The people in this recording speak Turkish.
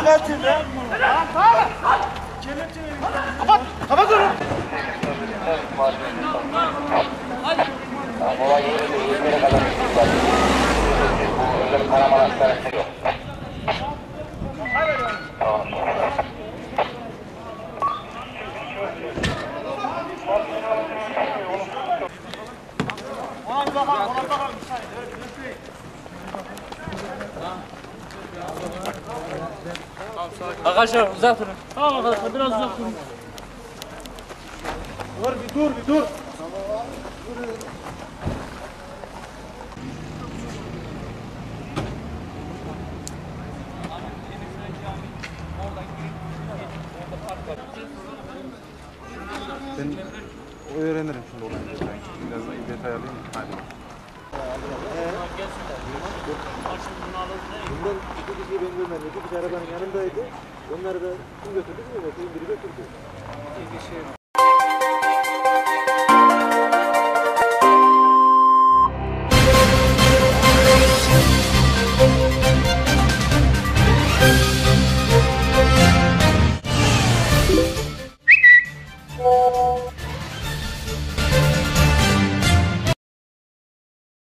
Kelepçeyle. Kapat. Kapat onu. Olay yerinde yerlere kadar var. Bu özel Karaman Hastanesi yok. Tamam. Ona bakalım. Arkadaşlar uzak durun. Tamam arkadaşlar biraz uzak durun. Bir dur. Ben öğrenirim şimdi olayı. Biraz detay alayım. Hadi. Bundan iki kişiyi ben görmedim. İki kişi arabanın yanındaydı. Onları da kim götürdü bilmiyorum. Biri götürdü. İki kişi